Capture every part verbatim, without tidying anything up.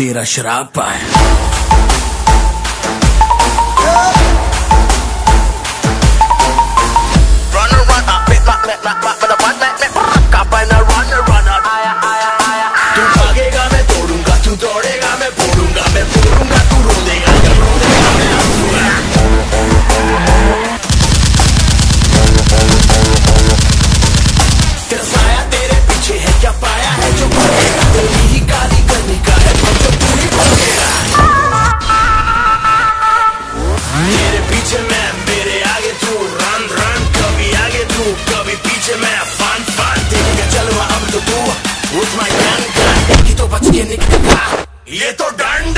तेरा शराब पाया। तू भागेगा मैं तोड़ूंगा, तू दौड़ेगा मैं फोड़ूंगा, मैं फोड़ूंगा तू रोदेगा, जब रोदेगा मैं हंसूंगा। तेरा साया तेरे पीछे है, क्या पाया है जो भागेगा, तेरी ही गाली करने का है जो पूरी भागेगा। तेरे पीछे मैं, मेरे आगे तू, रन रन, कभी आगे तू कभी पीछे मैं, फन फन देखेगा चलवा अब तो तू उठ माय गन गन, की तो बच के निकलेगा ये तो डंड।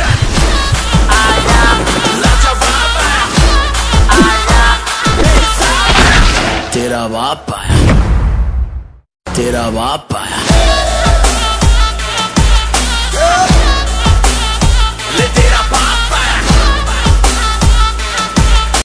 तेरा बाप आया, तेरा बाप आया।